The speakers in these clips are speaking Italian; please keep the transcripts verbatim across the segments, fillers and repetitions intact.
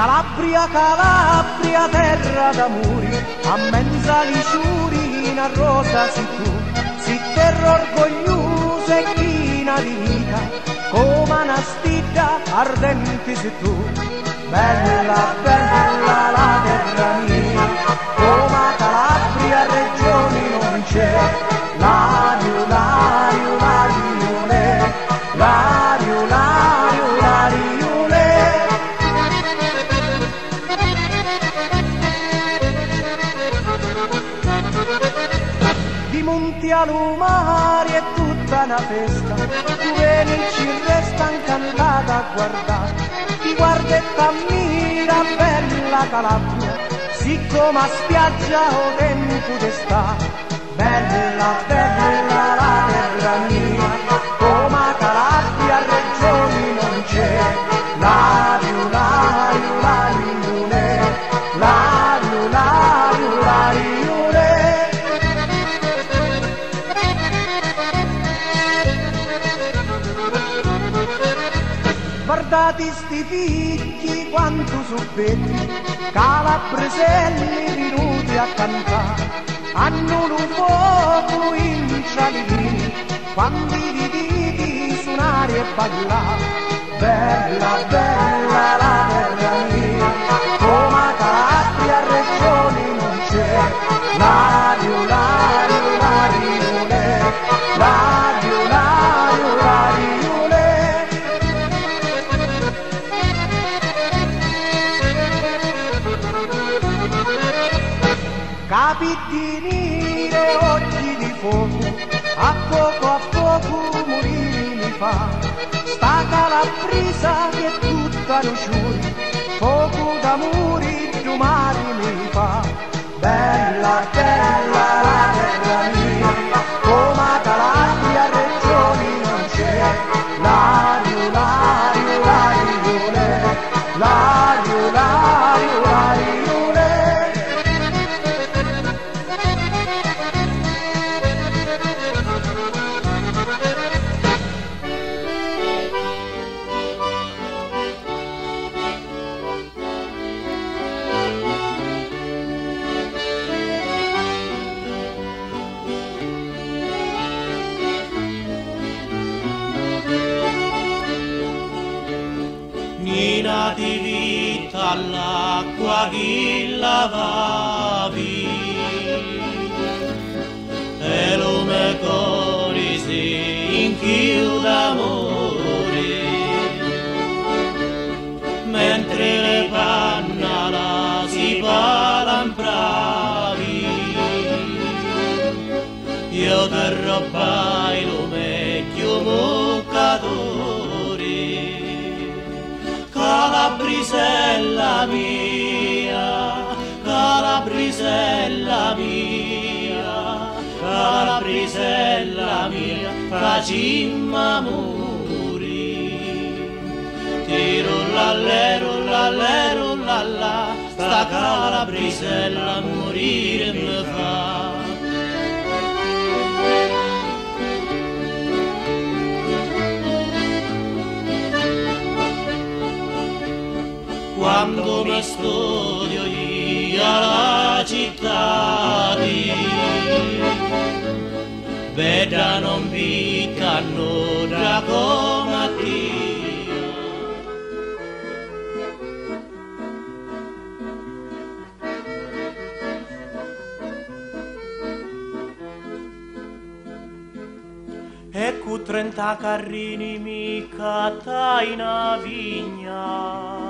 Calabria, Calabria, terra d'amori, a mezza liciuri in rosa si tu, si terra orgogliosa e china di vita, come una stilla ardente si tu. Bella, bella la terra mia, come Calabria regioni non c'è, l'ario, l'ario, l'ariole, l'ario, l'ario, l'ariole. Di Monti Alumari è tutta una festa, tu vieni ci resta incantata a guardare, ti guarda e t'ammira bella Calabria, siccome a spiaggia o tempo d'estate. Bella, bella la terra mia, come Calabria regioni non c'è, l'ario, l'ario, l'ariole, l'ario, l'ario, l'ariole. Guardate sti figli quanto so belli, calabreselli venuti a cantare, hanno un fuoco in cialini, quando li vidi suonare e ballare. Bella, bella la terra mia, come Calabria regioni non c'è, l'ario, l'ario, l'ariole, l'ario, l'ario, l'ariole. Capi di nere, occhi di fuoco, a poco a poco morire mi fa, sta Calabrisa che è tutta luciuri, fuoco d'amore più mare mi fa. Bella, bella la terra mia, come Calabria regioni non c'è, l'ario, l'ario, l'ariole, l'ario, l'ario, l'ariole. Nina di vita all'acqua che lavavi, e lume cori si inchiude d'amore, mentre le panna la si palampravi, io te rubai lume più muccatori. Calabrisella mia, Calabrisella mia, Calabrisella mia, facimma muri. Ti rullalle, rullalle, rullalla, sta Calabrisella a morire mi fa. Quando mi studio io alla città, veda non vicano da comattia. E cu trenta carrini mi catta in a vigna,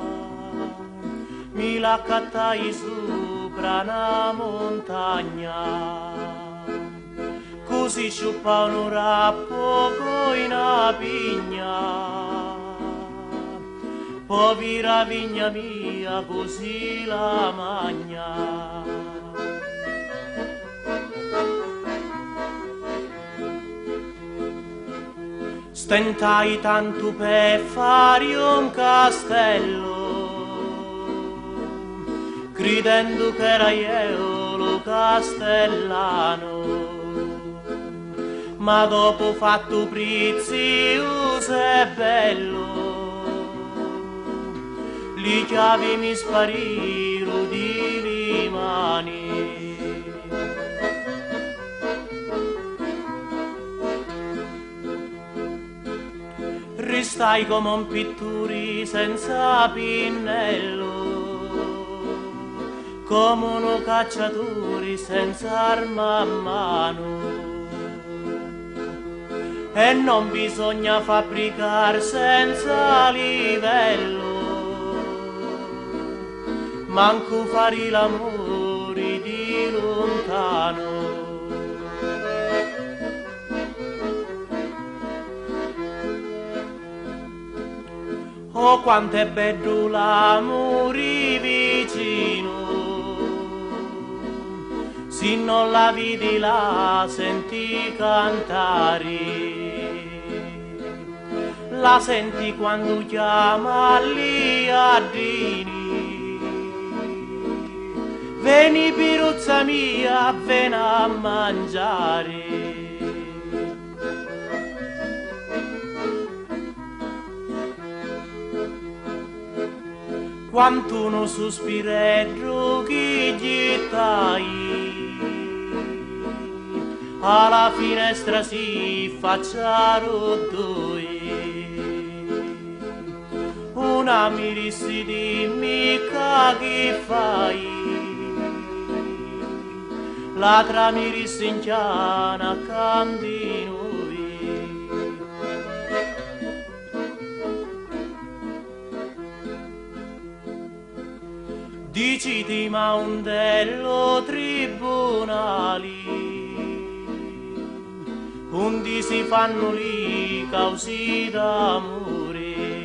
mi la cattai sopra una montagna, così sciuppa un'ora poco in una pigna, povera vigna mia così la magna. Stentai tanto per fare un castello, credendo che era io lo castellano, ma dopo fatto prezioso e bello, li chiavi mi sparirono di le mani. Ristai come un pittore senza pinnello, come uno cacciatore senza arma a mano. E non bisogna fabbricare senza livello, manco fare l'amore di lontano. Oh, quanto è bello l'amore vicino, se non la vedi la senti cantare. La senti quando chiama gli addini, vieni piruzza mia, vieni a mangiare. Quanto uno sospiretto che gli tai, alla finestra si facciano due. Una mi disse dimmi che fai, l'altra mi disse in chiana accanto di noi. Diciti ma un dello tribunali, undi si fanno li causi d'amore.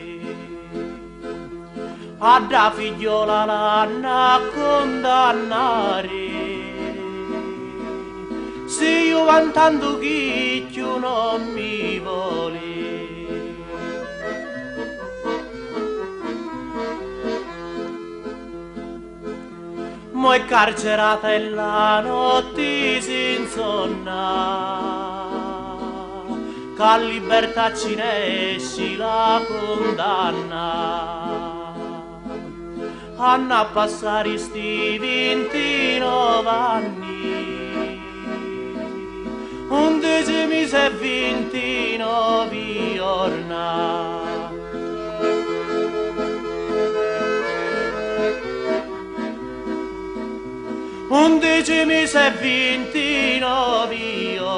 A da figliola l'hanno a condannare, se io vantando chi più non mi vuole. Mo' è carcerata e la notte si insonna, che libertà ci ne esci la condanna. Hanno a passare sti ventinove anni, undici mesi e ventinove giorni. Undici mesi e ventinove